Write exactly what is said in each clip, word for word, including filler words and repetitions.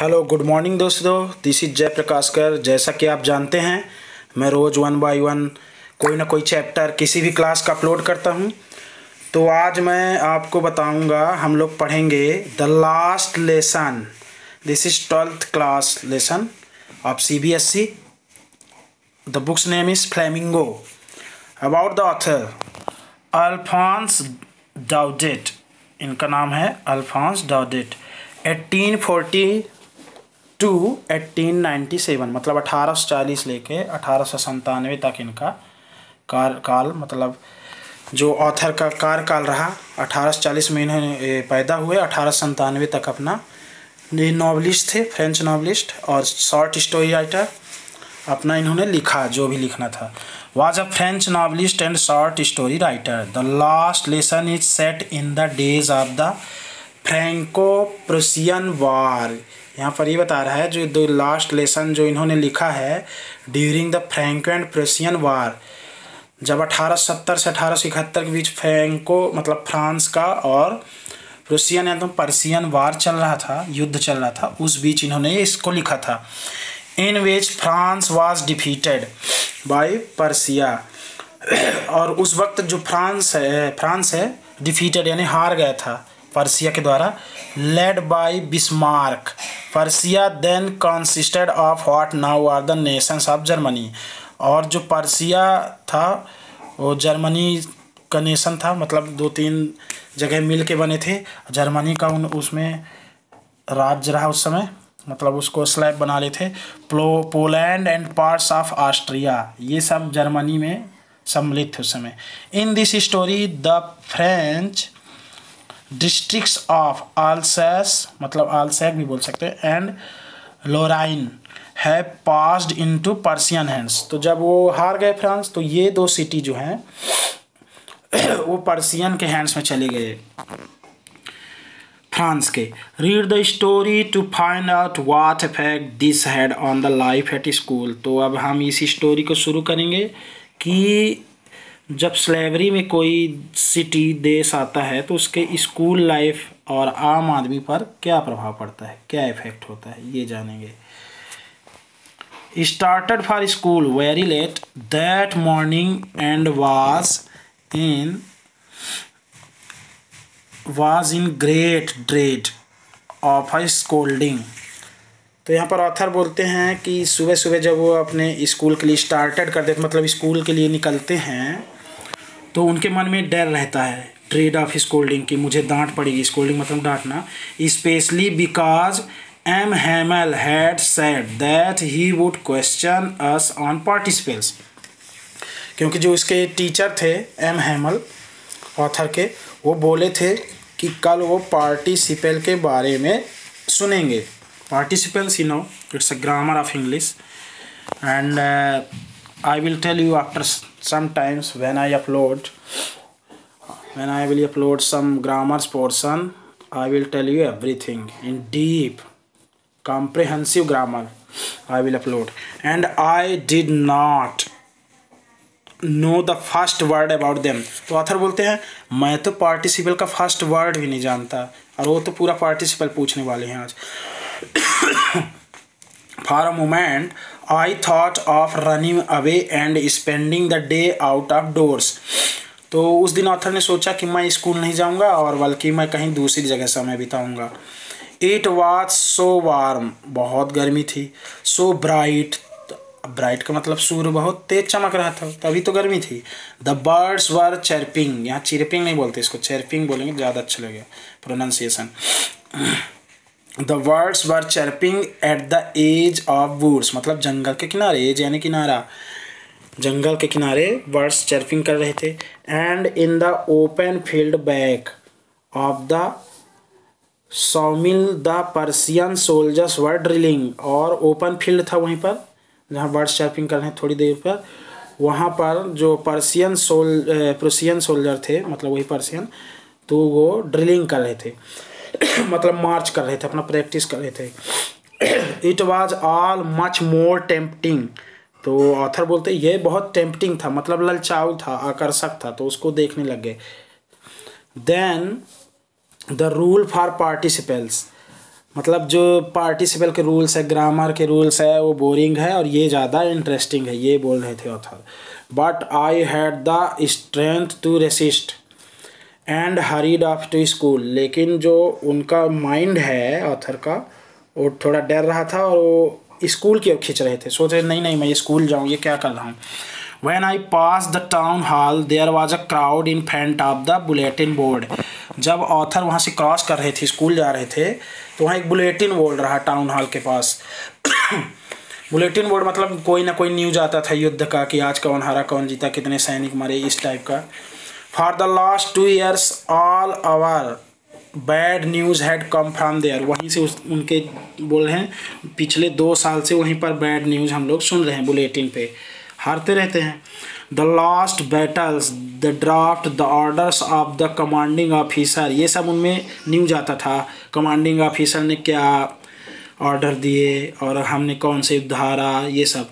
Hello good morning दोस्तों, this is Jai Prakash कर। जैसा कि आप जानते हैं मैं रोज़ वन बाय वन कोई ना कोई चैप्टर किसी भी क्लास का अपलोड करता हूं। तो आज मैं आपको बताऊंगा, हम लोग पढ़ेंगे the last lesson. This is twelfth class lesson of C B S E. The book's name is Flamingo. About the author Alphonse Daudet. इनका नाम है Alphonse Daudet. Eighteen forty two eighteen ninety seven, मतलब अठारह सौ चालीस लेके अठारह सौ संतानवे तक इनका कार्यकाल, मतलब जो ऑथर का कार्यकाल रहा। अठारह सौ चालीस में इन्होंने पैदा हुए, अठारह सौ संतानवे तक अपना ये नॉवलिस्ट थे, फ्रेंच नॉवलिस्ट और शॉर्ट स्टोरी राइटर। अपना इन्होंने लिखा जो भी लिखना था। Was a French novelist and short story writer. The last lesson is set in the days of the Franco Prussian war. यहाँ पर ये बता रहा है जो दो लास्ट लेसन जो इन्होंने लिखा है during the Franco and Prussian war, जब अठारह सौ सत्तर से अठारह सौ इकहत्तर के बीच फ्रैंको मतलब फ्रांस का और प्रूसियन या तो पर्सियन वार चल रहा था, युद्ध चल रहा था, उस बीच इन्होंने इसको लिखा था। In which France was defeated by Persia. और उस वक्त जो फ्रांस है फ्रांस है डिफीटेड यानी हार गया था पर्सिया के द्वारा, led by Bismarck. Persia then consisted of what now are the nations of Germany. और जो पर्सिया था वो जर्मनी का नेशन था, मतलब दो तीन जगह मिल के बने थे। जर्मनी का उन उसमें राज्य रहा उस समय, मतलब उसको स्लैब बना ले थे। प्लो Poland and parts of Austria, ये सब जर्मनी में सम्मिलित थे उस समय। In this story the French districts of Alsace, मतलब अल्सैक भी बोल सकते हैं, एंड लोराइन है पास्ड इनटू पर्सियन हैंड्स। तो जब वो हार गए फ्रांस, तो ये दो सिटी जो हैं वो पर्सियन के हैंड्स में चले गए, फ्रांस के। Read the story to find out what effect this had on the life at school. तो अब हम इस स्टोरी को शुरू करेंगे कि जब स्लेवरी में कोई सिटी देश आता है तो उसके स्कूल लाइफ और आम आदमी पर क्या प्रभाव पड़ता है, क्या इफेक्ट होता है, ये जानेंगे। Started for school very late that morning and was in was in great dread of a scolding. तो यहाँ पर ऑथर बोलते हैं कि सुबह सुबह जब वो अपने स्कूल के लिए स्टार्टेड कर देते, मतलब स्कूल के लिए निकलते हैं, तो उनके मन में डर रहता है, ड्रेड ऑफ स्कोल्डिंग, कि मुझे डांट पड़ेगी। स्कोल्डिंग मतलब डांटना। Especially because M Hamel had said that he would question us on participles. क्योंकि जो उसके टीचर थे एम हैमल ऑथर के, वो बोले थे कि कल वो पार्टिसिपल के बारे में सुनेंगे। Participles, you know, it's a grammar of English, and uh, I will tell you after sometimes when I upload when I will upload some grammar portion, I will tell you everything in deep comprehensive grammar I will upload. And I did not know the first word about them. तो author बोलते हैं मैं तो participle का first word भी नहीं जानता, और वो तो पूरा पार्टिसिपल पूछने वाले हैं आज। For a moment, I thought of running away and spending the day out of doors. तो उस दिन ऑथर ने सोचा कि मैं स्कूल नहीं जाऊंगा और बल्कि मैं कहीं दूसरी जगह समय बिताऊंगा। It was so warm, बहुत गर्मी थी। So bright, ब्राइट का मतलब सूर्य बहुत तेज चमक रहा था, तभी तो गर्मी थी। The birds were chirping, यहाँ चिरपिंग नहीं बोलते, इसको चैरपिंग बोलेंगे, ज़्यादा अच्छा लगेगा pronunciation. The birds were chirping at the edge of woods, मतलब जंगल के किनारे, एज यानी किनारा, जंगल के किनारे बर्ड्स चर्पिंग कर रहे थे। And in the open field back of the sawmill the Persian soldiers were drilling, और ओपन फील्ड था वहीं पर जहाँ बर्ड्स चर्पिंग कर रहे हैं थोड़ी देर पर, वहाँ पर जो पर्सियन सोल प्रूसियन सोल्जर थे, मतलब वही पर्सियन, तो वो ड्रिलिंग कर रहे थे मतलब मार्च कर रहे थे, अपना प्रैक्टिस कर रहे थे। It was all much more tempting. तो ऑथर बोलते ये बहुत टेम्पटिंग था, मतलब ललचाऊ था, आकर्षक था, तो उसको देखने लग गए। Then the rule for participants, मतलब जो पार्टिसिपल के रूल्स है, ग्रामर के रूल्स है, वो बोरिंग है और ये ज़्यादा इंटरेस्टिंग है, ये बोल रहे थे author. But I had the strength to resist and hurried off to school. लेकिन जो उनका माइंड है ऑथर का, वो थोड़ा डर रहा था और वो स्कूल की ओर खींच रहे थे, सोच रहे नहीं नहीं मैं स्कूल जाऊँ, ये क्या कर रहा हूँ। When I passed the town hall, there was a crowd in front of the bulletin board. जब ऑथर वहाँ से क्रॉस कर रहे थे, स्कूल जा रहे थे, तो वहाँ एक बुलेटिन बोर्ड रहा टाउन हॉल के पास। बुलेटिन बोर्ड मतलब कोई ना कोई न्यूज आता था युद्ध का, कि आज कौन हारा कौन जीता, कितने सैनिक मरे, इस टाइप का। For the last two years all our bad news had come from there. वहीं से उस उनके बोल रहे हैं पिछले दो साल से वहीं पर बैड न्यूज़ हम लोग सुन रहे हैं, बुलेटिन पे हारते रहते हैं। The last battles, the draft, the orders of the commanding officer, ये सब उनमें न्यूज आता था, कमांडिंग ऑफिसर ने क्या ऑर्डर दिए और हमने कौन से युद्ध हारा, ये सब।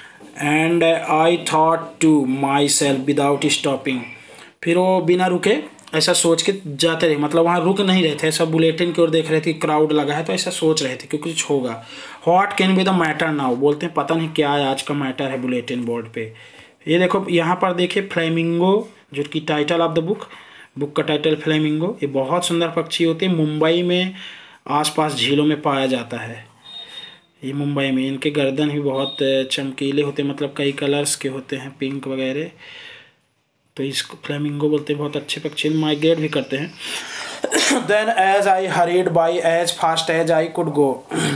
And I thought to myself without stopping. फिर वो बिना रुके ऐसा सोच के जाते रहे, मतलब वहाँ रुक नहीं रहे थे, ऐसा बुलेटिन की ओर देख रहे थे, क्राउड लगा है तो ऐसा सोच रहे थे कि कुछ होगा। What can be the matter now, बोलते हैं पता नहीं क्या आज का मैटर है बुलेटिन बोर्ड पे। ये देखो यहाँ पर देखिए फ्लेमिंगो, जो कि title of the book, book का टाइटल फ्लेमिंगो। ये बहुत सुंदर पक्षी होते हैं, मुंबई में आसपास झीलों में पाया जाता है। ये मुंबई में, इनके गर्दन भी बहुत चमकीले होते हैं, मतलब कई कलर्स के होते हैं, पिंक वगैरह, तो इसको फ्लेमिंगो बोलते हैं। बहुत अच्छे पक्षी, माइग्रेट भी करते हैं। Then as I hurried by as fast as I could go.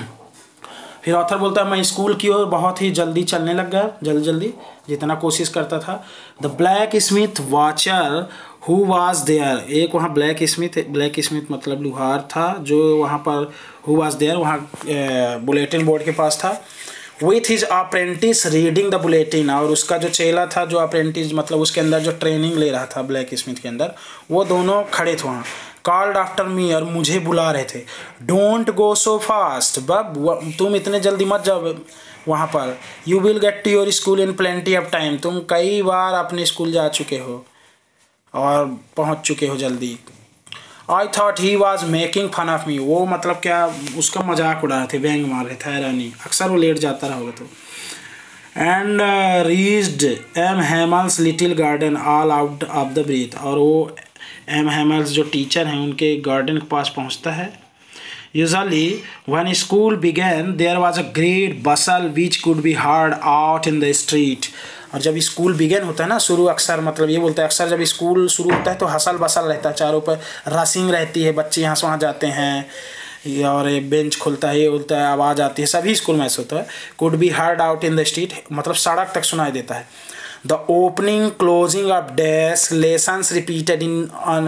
फिर ऑथर बोलता है मैं स्कूल की ओर बहुत ही जल्दी चलने लग गया, जल्दी जल्दी जितना कोशिश करता था। The blacksmith Wachter who was there, एक वहाँ ब्लैक स्मिथ, ब्लैक स्मिथ मतलब लुहार था जो वहाँ पर, हु वाज देयर वहाँ बुलेटिन बोर्ड के पास था। With his apprentice reading the bulletin, और उसका जो चेला था, जो अप्रेंटिस मतलब उसके अंदर जो ट्रेनिंग ले रहा था ब्लैक स्मिथ के अंदर, वो दोनों खड़े थे वहाँ। कॉल्ड आफ्टर मी, और मुझे बुला रहे थे। डोंट गो सो फास्ट, बब तुम इतने जल्दी मत जाओ वहाँ पर। You will get to your school in plenty of time, तुम कई बार अपने स्कूल जा चुके हो और पहुँच चुके हो जल्दी। I thought he was making fun of me, वो मतलब क्या उसका मजाक उड़ा रहे थे, व्यंग मार रहे थे, हैरानी, अक्सर वो लेट जाता रहा होगा तो। And reached M Hamel's little garden all out of the breath, और वो एम हेमल्स जो टीचर हैं उनके गार्डन के पास पहुंचता है। Usually when school began there was a great bustle which could be heard out in the street, और जब स्कूल बिगेन होता है ना, शुरू, अक्सर मतलब ये बोलते हैं अक्सर जब स्कूल शुरू होता है तो हसल बसल रहता है, चारों पर रसिंग रहती है, बच्चे यहाँ से वहाँ जाते हैं और एक बेंच खुलता है, ये बोलता है, आवाज़ आती है, सभी स्कूल में ऐसा होता है। Could be heard out in the street मतलब सड़क तक सुनाई देता है। The opening closing of desk lessons repeated in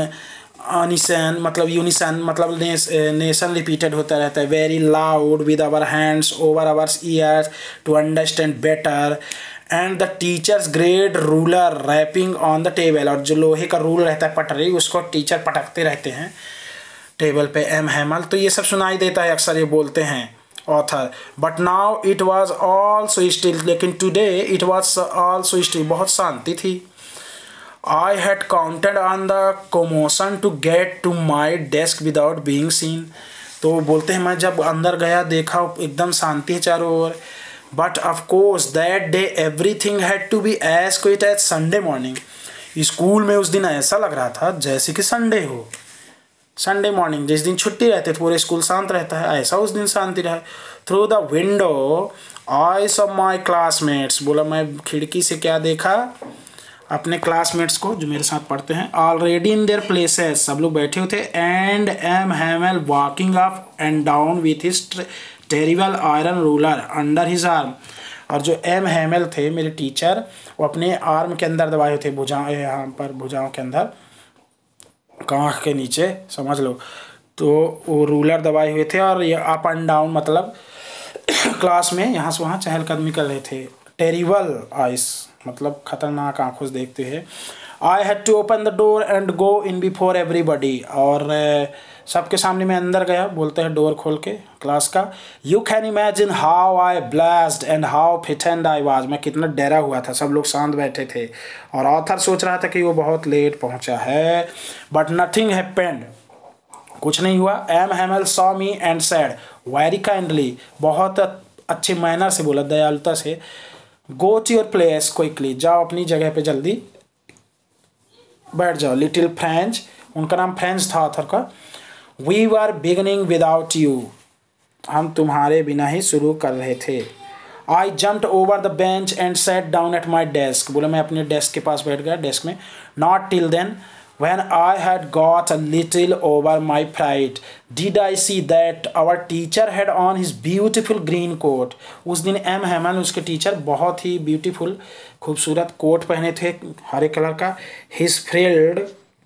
unison मतलब यूनिसन मतलब नेशन रिपीटेड होता रहता है। Very loud with our hands over our ears to understand better, and the teacher's great ruler rapping on the table, और जो लोहे का rule रहता है पटरी, उसको टीचर पटकते रहते हैं टेबल पे, एम हैमल। तो ये सब सुनाई देता है, अक्सर ये बोलते हैं author. But now it was also still, लेकिन today it was also still, बहुत शांति थी। I had counted on the commotion to get to my desk without being seen, तो बोलते हैं मैं जब अंदर गया देखा एकदम शांति है चारों ओर। But of course that day everything had to be as quiet as Sunday morning, school में उस दिन ऐसा लग रहा था जैसे कि संडे हो, संडे मॉर्निंग, जिस दिन छुट्टी रहती है पूरे स्कूल शांत रहता है, ऐसा उस दिन शांति रहा। Through the window I saw my classmates, बोला मैं खिड़की से क्या देखा, अपने क्लासमेट्स को जो मेरे साथ पढ़ते हैं। ऑलरेडी इन देयर प्लेसेस, सब लोग बैठे हुए थे। And M Hamel walking up and down with his terrible iron ruler under his arm, और जो एम हैमल थे मेरे टीचर, वो अपने आर्म के अंदर दबाए हुए थे, भुजाओं, यहाँ पर भुजाओं के अंदर, कांख के नीचे समझ लो, तो वो रूलर दबाए हुए थे, और ये अप एंड डाउन मतलब क्लास में यहाँ से वहाँ चहलकदमी कर रहे थे। टेरिबल आइस मतलब खतरनाक आंखों से देखते हैं। I had to open the door and go in before everybody, और सबके सामने मैं अंदर गया, बोलते हैं डोर खोल के क्लास का। You can imagine how I blushed and how frightened I was, मैं कितना डरा हुआ था, सब लोग शांत बैठे थे, और ऑथर सोच रहा था कि वो बहुत लेट पहुंचा है। बट नथिंग हैपेंड, कुछ नहीं हुआ। M Hamel saw me and said very kindly, बहुत अच्छे मैनर से बोला, दयालुता से, go to your place quickly, जाओ अपनी जगह पे जल्दी बैठ जाओ। लिटिल फ्रेंच, उनका नाम फ्रेंच था ऑथर का। We were beginning without you, हम तुम्हारे बिना ही शुरू कर रहे थे। I jumped over the bench and sat down at my desk, बोला मैं अपने डेस्क के पास बैठ गया, डेस्क में। Not till then when I had got a little over my pride did I see that our teacher had on his beautiful green coat। उस दिन M हैमल उसके टीचर बहुत ही ब्यूटीफुल खूबसूरत कोट पहने थे हरे कलर का। his frilled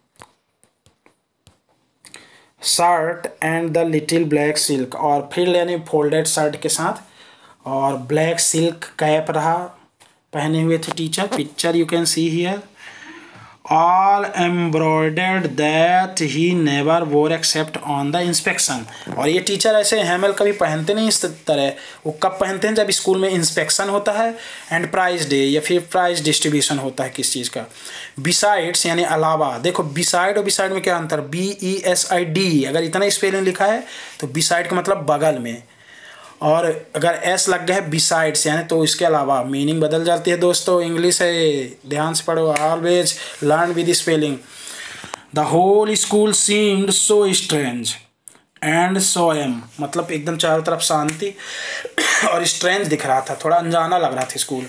shirt and the little black silk, और फ्रिल यानी फोल्डेड शर्ट के साथ, और ब्लैक सिल्क कैप रहा पहने हुए थे teacher. Picture you can see here, all embroidered that he never wore except on the inspection. और ये टीचर ऐसे हैमल कभी पहनते नहीं इस तरह, वो कब पहनते हैं जब स्कूल में इंस्पेक्शन होता है एंड प्राइज डे या फिर प्राइज डिस्ट्रीब्यूशन होता है किस चीज़ का। बिसाइड्स यानी अलावा, देखो बिसाइड और बिसाइड में क्या अंतर, B E S I D, अगर इतना स्पेलिंग लिखा है तो बिसाइड का मतलब बगल में, और अगर एस लग गया है बिसाइड्स यानी तो इसके अलावा, मीनिंग बदल जाती है दोस्तों। इंग्लिश है, ध्यान से पढ़ो, always learn with spelling. The whole school seemed so strange and so um, मतलब एकदम चारों तरफ शांति और स्ट्रेंज दिख रहा था, थोड़ा अनजाना लग रहा था स्कूल,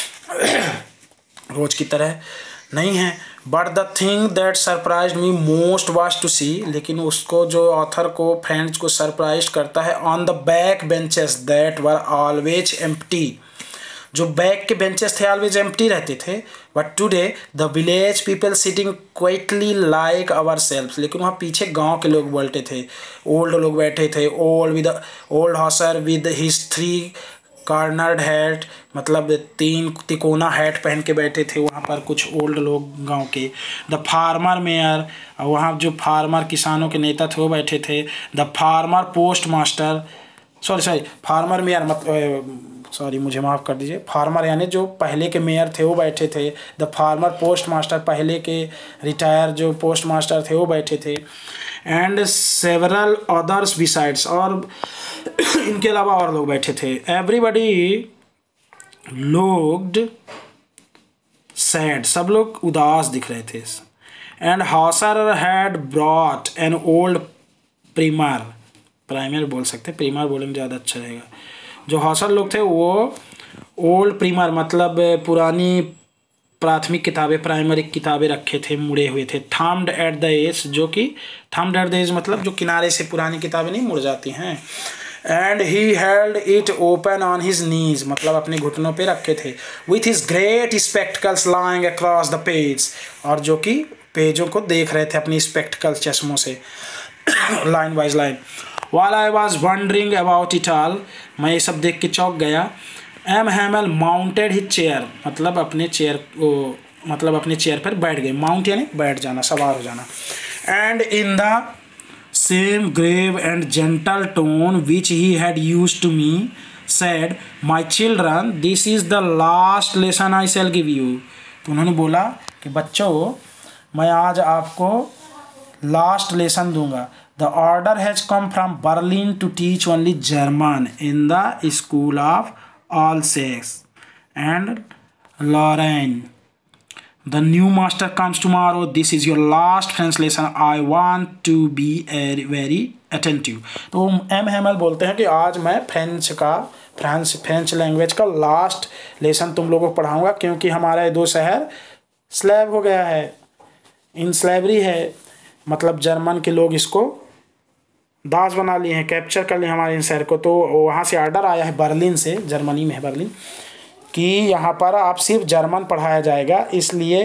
रोज की तरह नहीं है। But the thing that surprise me most was to see, लेकिन उसको जो ऑथर को फ्रेंड्स को सरप्राइज करता है, on the back benches that were always empty, जो बैक के बेंचेस थे ऑलवेज एम्प्टी रहते थे। But today the village people sitting quietly like ourself, लेकिन वहाँ पीछे गांव के लोग बैठे थे, ओल्ड लोग बैठे थे, old with old Hauser with his three cornered hat, मतलब तीन तिकोना हैट पहन के बैठे थे वहाँ पर कुछ ओल्ड लोग गांव के। द फार्मर मेयर, वहाँ जो फार्मर किसानों के नेता थे वो बैठे थे। The former post master, sorry sorry former mayor मत सॉरी मुझे माफ़ कर दीजिए, फार्मर यानी जो पहले के मेयर थे वो बैठे थे। द फार्मर पोस्ट मास्टर, पहले के रिटायर जो पोस्ट मास्टर थे वो बैठे थे। एंड सेवरल अदर्स बिसाइड्स, और इनके अलावा और लोग बैठे थे। एवरीबडी लुक्ड सैड, सब लोग उदास दिख रहे थे। And Hauser had brought an old primer, primer बोल सकते, प्रीमर बोलेंगे ज़्यादा अच्छा रहेगा। जो हॉसर लोग थे वो ओल्ड प्रीमर मतलब पुरानी प्राथमिक किताबें, प्राइमरी किताबें रखे थे, मुड़े हुए थे। थम्ड एट द एज, जो कि थम्ड एट द एज मतलब जो किनारे से पुरानी किताबें नहीं मुड़ जाती हैं। And he held it open on his knees, मतलब अपने घुटनों पे रखे थे। With his great spectacles lying across the page, और जो कि पेजों को देख रहे थे अपनी स्पेक्टिकल्स चश्मों से line wise line. While I was wondering about it all, मैं ये सब देख के चौंक गया। M Hamel mounted his chair, मतलब अपने चेयर को मतलब अपने चेयर पर बैठ गए। माउंट यानी बैठ जाना, सवार हो जाना। And in the same grave and gentle tone which he had used to me said, my children this is the last lesson I shall give you. तो उन्होंने बोला कि बच्चों मैं आज आपको लास्ट लेसन दूंगा। The order has come from Berlin to teach only German in the school of Alsace and Lorraine. The new master comes tomorrow. This is your last French lesson. I want to be very attentive. तो M Hamel बोलते हैं कि आज मैं French का France French language का last lesson तुम लोगों को पढ़ाऊंगा, क्योंकि हमारा ये दो शहर स्लैब हो गया है, इन स्लैबरी है, मतलब जर्मन के लोग इसको दास बना लिए हैं, कैप्चर कर लिए हमारे इन शहर को। तो वहाँ से आर्डर आया है बर्लिन से, जर्मनी में है बर्लिन, कि यहाँ पर आप सिर्फ जर्मन पढ़ाया जाएगा, इसलिए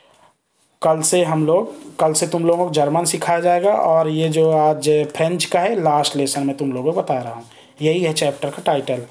कल से हम लोग कल से तुम लोगों को जर्मन सिखाया जाएगा, और ये जो आज फ्रेंच का है लास्ट लेसन मैं तुम लोगों को बता रहा हूँ, यही है चैप्टर का title.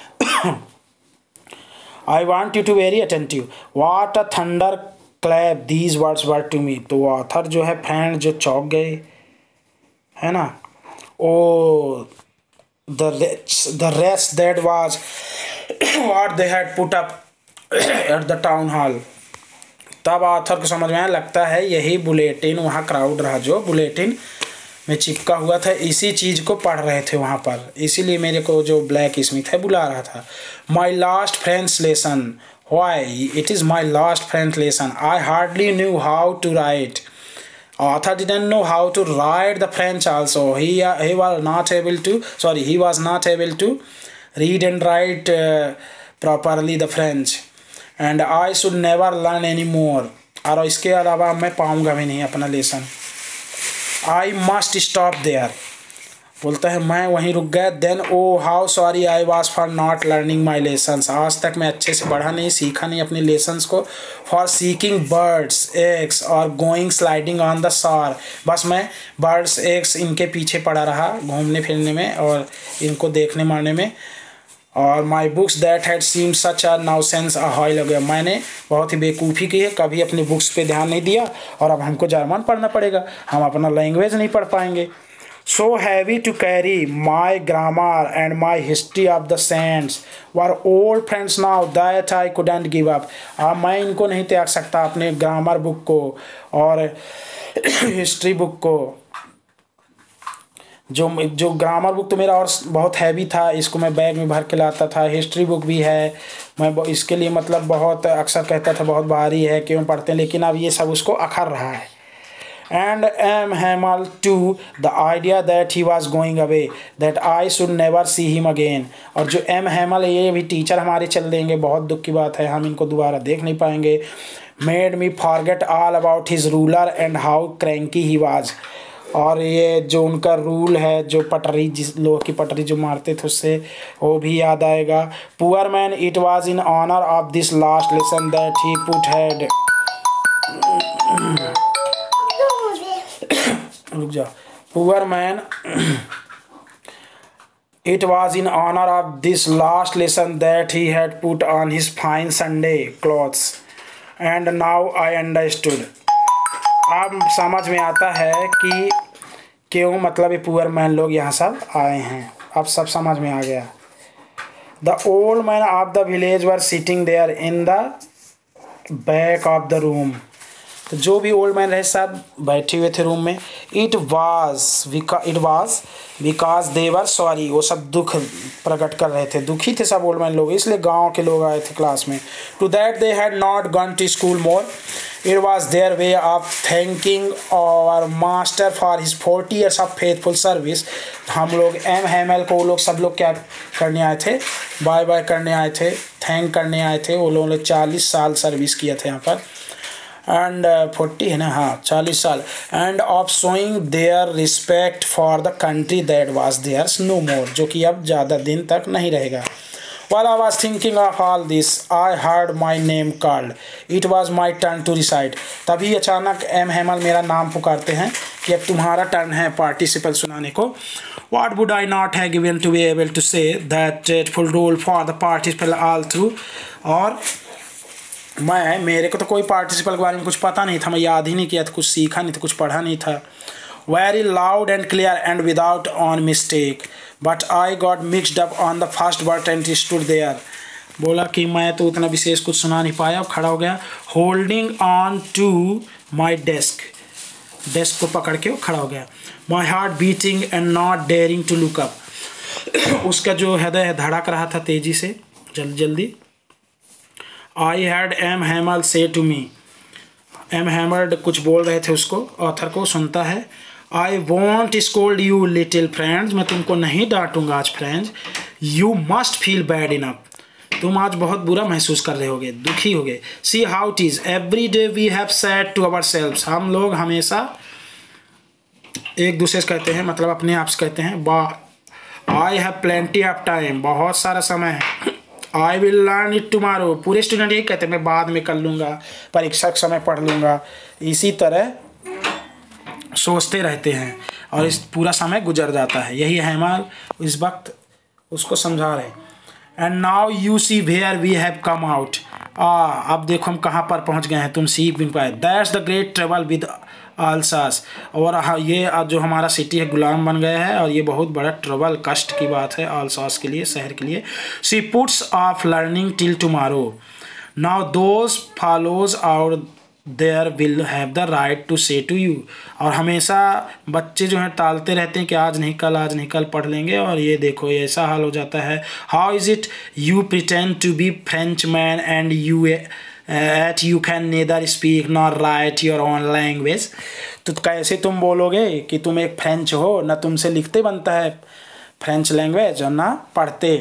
I want you to very attentive, what a thunder clap these words were to me. तो ऑथर जो है फ्रेंड जो चौंक गए, है ना। Oh, the rest, the rest that was what they had put up at the town hall. तब author को समझ में आया, लगता है यही बुलेटिन वहाँ क्राउड रहा जो बुलेटिन में चिपका हुआ था, इसी चीज़ को पढ़ रहे थे वहाँ पर, इसीलिए मेरे को जो ब्लैक स्मिथ है बुला रहा था। My last French lesson, why it is my last French lesson, I hardly knew how to write. Author didn't know how to write the French also. He uh, he was not able to sorry he was not able to read and write uh, properly the French, and I should never learn anymore. और इसके अलावा मैं पाऊँगा भी नहीं अपना lesson. I must stop there. बोलता है मैं वहीं रुक गया। Then oh how sorry I was for not learning my lessons, आज तक मैं अच्छे से पढ़ा नहीं, सीखा नहीं अपने लेसन्स को। फॉर सीकिंग बर्ड्स एग्स और going sliding on the shore, बस मैं बर्ड्स एग्स इनके पीछे पड़ा रहा घूमने फिरने में और इनको देखने मारने में। और my books that had seemed such a nuisance a while हो गया, मैंने बहुत ही बेवकूफ़ी की है, कभी अपनी बुक्स पे ध्यान नहीं दिया और अब हमको जर्मन पढ़ना पड़ेगा, हम अपना लैंग्वेज नहीं पढ़ पाएंगे। So heavy to carry, my grammar and my history of the saints were old friends now that I couldn't give up. अब मैं इनको नहीं त्याग सकता, अपने ग्रामर बुक को और हिस्ट्री बुक को। जो जो ग्रामर बुक तो मेरा और बहुत हैवी था, इसको मैं बैग में भर के लाता था। हिस्ट्री बुक भी है, मैं इसके लिए मतलब बहुत अक्सर कहता था बहुत भारी है, क्यों पढ़ते हैं, लेकिन अब ये सब उसको अखर रहा है। And M. Hamel too, the idea that he was going away, that I should never see him again. और जो M. Hamel ये भी टीचर हमारे चल देंगे, बहुत दुख की बात है, हम इनको दोबारा देख नहीं पाएंगे। Made me forget all about his ruler and how cranky he was. और ये जो उनका रूल है, जो पटरी जिस लोहे की पटरी जो मारते थे उससे, वो भी याद आएगा। Poor man, it was in honor of this last lesson that he put had रुक जा poor man it was in honour of this last lesson that he had put on his fine Sunday clothes and now I understood. अब समझ में आता है कि क्यों मतलब ये पुअर मैन लोग यहाँ सब आए हैं, अब सब समझ में आ गया। The old man of the village were sitting there in the back of the room, तो जो भी ओल्ड मैन रहे सब बैठे हुए थे रूम में। It was it was because they were sorry, वो सब दुख प्रकट कर रहे थे, दुखी थे सब ओल्ड मैन लोग, इसलिए गांव के लोग आए थे क्लास में। To that they had not gone to school more, it was their way of thanking our master for his forty years of faithful service. हम लोग एम हैमेल को वो लोग सब लोग क्या करने आए थे, बाय बाय करने आए थे, थैंक करने आए थे। वो लोगों ने चालीस साल सर्विस किया था यहाँ पर, एंड फोर्टी है ना, हाँ चालीस साल। And of showing their respect for the country that was theirs no more, जो कि अब ज़्यादा दिन तक नहीं रहेगा। While I was thinking of all this, I heard my name called. It was my turn to recite. तभी अचानक एम हेमल मेरा नाम पुकारते हैं कि अब तुम्हारा टर्न है पार्टिसिपल सुनाने को। What would I not have given to be able to say that dreadful role for the participle all through? और मैं मेरे को तो कोई पार्टिसिपल के बारे में कुछ पता नहीं था, मैं याद ही नहीं किया था, कुछ सीखा नहीं था, कुछ पढ़ा नहीं था। Very loud and clear and without on mistake, but I got mixed up on the first word and stood there. बोला कि मैं तो उतना विशेष कुछ सुना नहीं पाया, खड़ा हो गया। Holding on to my desk, desk को पकड़ के वो खड़ा हो गया। My heart beating and not daring to look up, उसका जो हृदय धड़क रहा था तेजी से, जल्दी जल्दी। I had M. Hamel say to me, M Hamel कुछ बोल रहे थे उसको, ऑथर को सुनता है। I won't scold you little friends, मैं तुमको नहीं डांटूंगा आज friends. You must feel bad enough, तुम आज बहुत बुरा महसूस कर रहे होगे, दुखी होगे। See how it is every day we have said to ourselves, हम लोग हमेशा एक दूसरे से कहते हैं, मतलब अपने आप से कहते हैं, bah I have plenty of time, बहुत सारा समय है। I will learn it tomorrow, पूरे स्टूडेंट यही कहते हैं मैं बाद में कर लूँगा, परीक्षा के समय पढ़ लूँगा, इसी तरह सोचते रहते हैं और इस पूरा समय गुजर जाता है। यही हेमल इस वक्त उसको समझा रहे हैं। And now you see where we have come out, आ अब देखो हम कहाँ पर पहुँच गए हैं, तुम सीख भी पाए। That's the great trouble with Alsace, और ये जो हमारा सिटी है गुलाम बन गया है, और ये बहुत बड़ा ट्रबल कष्ट की बात है आलसास के लिए, शहर के लिए। She puts off learning till tomorrow, now those fellows our there will have the right to say to you. और हमेशा बच्चे जो हैं टालते रहते हैं कि आज नहीं कल, आज नहीं कल पढ़ लेंगे, और ये देखो ये ऐसा हाल हो जाता है। How is it you pretend to be Frenchman and you at you can neither speak nor write your own language. तो कैसे तुम बोलोगे कि तुम एक फ्रेंच हो, ना तुमसे लिखते बनता है फ्रेंच लैंग्वेज और ना पढ़ते।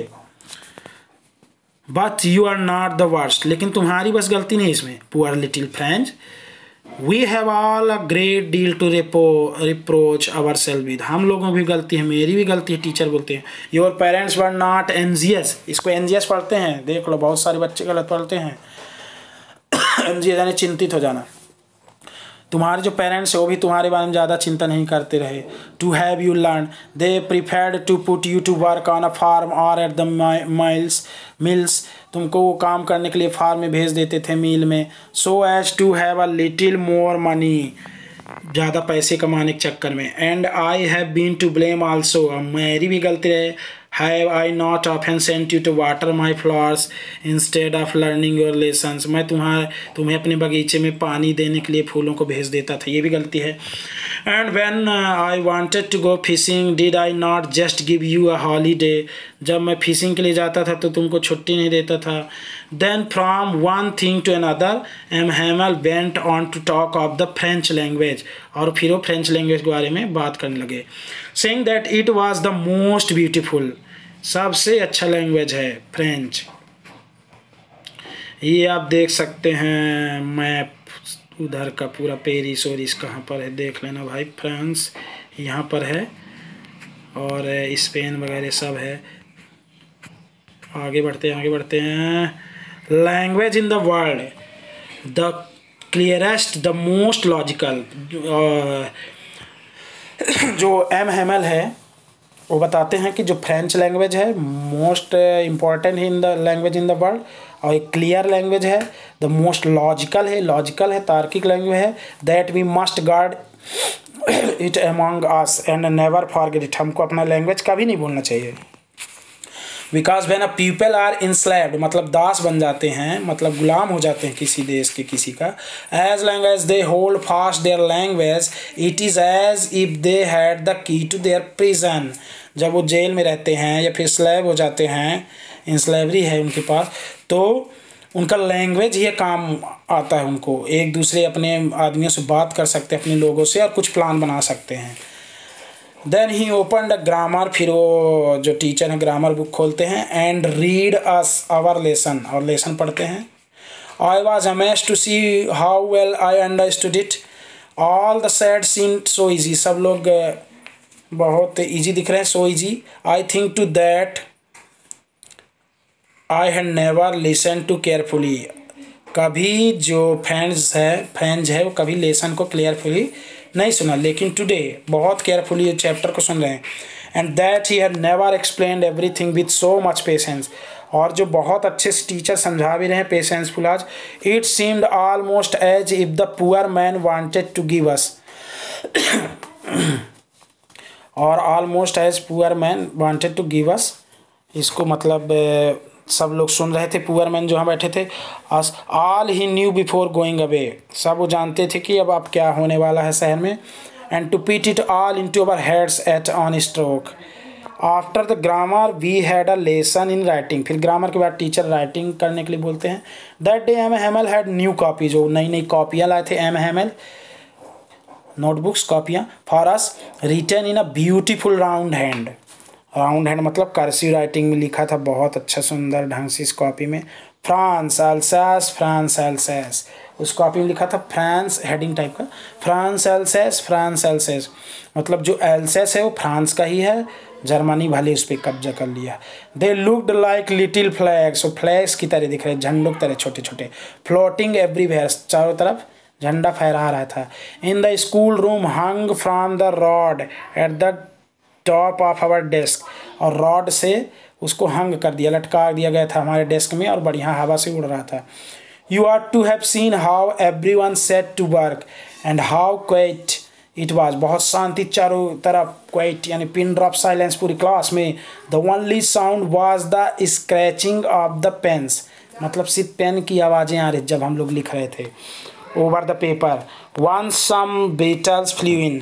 But you are not the worst, लेकिन तुम्हारी बस गलती नहीं इसमें। Poor little French, we have all a great deal to repo reproach ourself with. हम लोगों की भी गलती है, मेरी भी गलती है, टीचर बोलते हैं। Your parents were not anxious, इसको एनजियस पढ़ते हैं, देख लो बहुत सारे बच्चे गलत पढ़ते हैं। एनजियस यानी चिंतित हो जाना। तुम्हारे जो पेरेंट्स है वो भी तुम्हारे बारे में ज़्यादा चिंता नहीं करते रहे। To have you learn, they preferred to put you to work on a farm और एट द माइल्स मिल्स। तुमको वो काम करने के लिए फार्म में भेज देते थे, मिल में। So as to have a little more money, ज़्यादा पैसे कमाने के चक्कर में। And I have been to blame also, मेरी भी गलती रहे। Have I not often sent you to water my flowers instead of learning your lessons. मैं तुम्हारे तुम्हें अपने बगीचे में पानी देने के लिए फूलों को भेज देता था, ये भी गलती है। And when I wanted to go fishing did I not just give you a holiday. जब मैं फिशिंग के लिए जाता था तो तुमको छुट्टी नहीं देता था। Then from one thing to another M Hamel went on to talk of the French language, और फिर वो फ्रेंच लैंग्वेज के बारे में बात करने लगे। Saying that it was the most beautiful, सबसे अच्छा लैंग्वेज है फ्रेंच। ये आप देख सकते हैं मैप, उधर का पूरा पेरिस और इस कहाँ पर है देख लेना भाई। फ्रांस यहाँ पर है और स्पेन वगैरह सब है। आगे बढ़ते हैं आगे बढ़ते हैं। Language in the world, the clearest, the most logical. जो एम हैमल है वो बताते हैं कि जो फ्रेंच लैंग्वेज है मोस्ट इम्पॉर्टेंट है in the language in the world, और एक क्लियर लैंग्वेज है, द मोस्ट लॉजिकल है, लॉजिकल है, तार्किक लैंग्वेज है। That we must guard it among us and never forget it. हमको अपना लैंग्वेज कभी नहीं भूलना चाहिए। Because when a people are enslaved, मतलब दास बन जाते हैं, मतलब गुलाम हो जाते हैं किसी देश के किसी का। As long as they hold fast their language it is as if they had the key to their prison. जब वो जेल में रहते हैं या फिर स्लेव हो जाते हैं, इंस्लेवरी है उनके पास, तो उनका लैंग्वेज ये काम आता है उनको। एक दूसरे अपने आदमियों से बात कर सकते हैं, अपने लोगों से, और कुछ प्लान बना सकते हैं। Then he opened a grammar, फिर वो जो टीचर हैं ग्रामर बुक खोलते हैं। And read us our lesson, और लेसन पढ़ते हैं। I was amazed to see how well I understood it, all the said seemed so easy. सब लोग बहुत ईजी दिख रहे हैं, so easy. I think too that I had never listen too carefully. कभी जो फ्रेंड्स है फ्रेंड्स है वो कभी लेसन को क्लियरफुली नहीं सुना, लेकिन टुडे बहुत केयरफुली ये चैप्टर को सुन रहे हैं। And that he had never explained everything with so much patience, और जो बहुत अच्छे से टीचर समझा भी रहे हैं पेशेंसफुल आज। It seemed almost as if the poor man wanted to give us, और almost as poor man wanted to give us, इसको मतलब सब लोग सुन रहे थे, पुअर मैन जो यहाँ बैठे थे। Us all he knew before going away, सब वो जानते थे कि अब आप क्या होने वाला है शहर में। And to put it all in our heads at one stroke. After the grammar we had a lesson in writing, फिर ग्रामर के बाद टीचर राइटिंग करने के लिए बोलते हैं। That day M Hamel had new copy, जो नई नई कॉपियाँ लाए थे एम हैमल, नोटबुक्स कॉपियाँ, for us, written in a beautiful round hand. Round hand मतलब कर्सिव राइटिंग में लिखा था बहुत अच्छा सुंदर ढंग से इस कॉपी में। फ्रांस अल्सैस फ्रांस अल्सैस, उस कॉपी में लिखा था फ्रांस, हेडिंग टाइप का, फ्रांस अल्सैस फ्रांस अल्सैस, मतलब जो एल्सैस है वो फ्रांस का ही है, जर्मनी भले उस पर कब्जा कर लिया। They looked like little flags, वो फ्लैग्स की तरह दिख रहे, झंडों की तरह छोटे छोटे, फ्लोटिंग एवरीवेयर, चारों तरफ झंडा फहरा रहा था। In the school room hung from the rod at the top of our desk, और रॉड से उसको हंग कर दिया, लटका दिया गया था हमारे डेस्क में, और बढ़िया हवा से उड़ रहा था। You are to have seen how every one set to work and how quiet it was, बहुत शांति चारों तरफ, क्वाइट यानी पिन ड्रॉप साइलेंस पूरी क्लास में। The only sound was the scratching of the pens, मतलब सिर्फ पेन की आवाज़ें आ रही जब हम लोग लिख रहे थे। over the paper. Once some beetles flew in.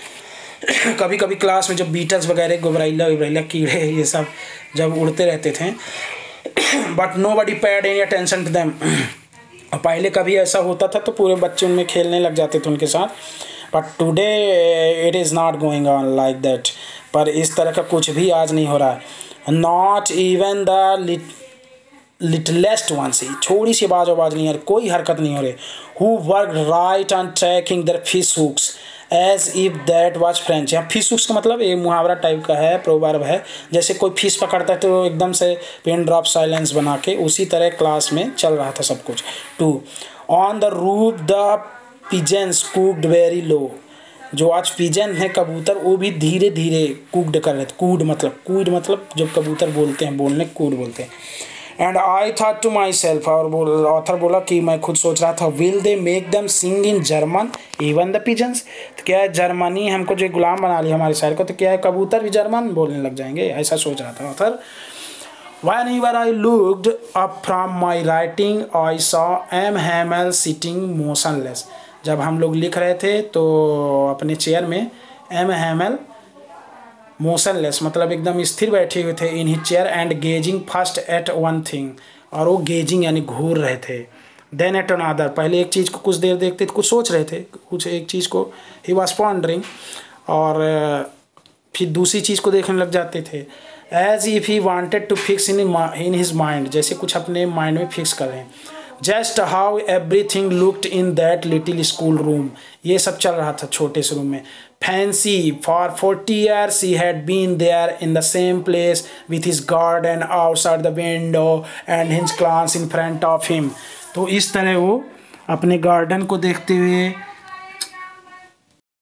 कभी कभी क्लास में जब बीटल्स वगैरह घबराइला वबराइला कीड़े ये सब जब उड़ते रहते थे, but nobody paid any attention to them. पहले कभी ऐसा होता था तो पूरे बच्चे उनमें खेलने लग जाते थे उनके साथ, but today it is not going on like that. पर इस तरह का कुछ भी आज नहीं हो रहा है। Not even the littlest one से छोटी सी आवाज आवाज नहीं आ रही, कोई हरकत नहीं हो रही। Who work right on tracking their fish hooks as if that was French. यहाँ फिश हुक्स का मतलब ये मुहावरा टाइप का है, प्रोवर्ब है। जैसे कोई फिश पकड़ता है तो एकदम से पिन ड्रॉप साइलेंस बना के, उसी तरह क्लास में चल रहा था सब कुछ। To on the roof the pigeons cooked very low. जो आज पिजन है कबूतर, वो भी धीरे धीरे कुक्ड कर रहे थे। कूड मतलब कूड मतलब जब कबूतर बोलते हैं, बोलने कूड बोलते हैं। And I thought to myself, और बोल ऑथर बोला कि मैं खुद सोच रहा था, will they make them sing in German even the pigeons. तो क्या है, जर्मनी हमको जो गुलाम बना लिया हमारे शहर को, तो क्या है कबूतर भी जर्मन बोलने लग जाएंगे, ऐसा सोच रहा था author. Whenever I looked up from my writing, I saw M. Hamel sitting motionless. जब हम लोग लिख रहे थे तो अपने चेयर में एम हैमल मोशनलेस मतलब एकदम स्थिर बैठे हुए थे in he chair and gazing first at one thing, और वो गेजिंग यानी घूर रहे थे। देन एट अनदर, पहले एक चीज़ को कुछ देर देखते थे, कुछ सोच रहे थे, कुछ एक चीज़ को ही वॉज पॉन्डरिंग, और फिर दूसरी चीज़ को देखने लग जाते थे। As if he wanted to fix in in his mind, जैसे कुछ अपने माइंड में फिक्स कर रहे हैं। Just how everything looked in that little school room, ये सब चल रहा था छोटे से रूम में। Fancy for forty years he had been there in the same place with his garden outside the window and his class in front of him. तो इस तरह वो अपने गार्डन को देखते हुए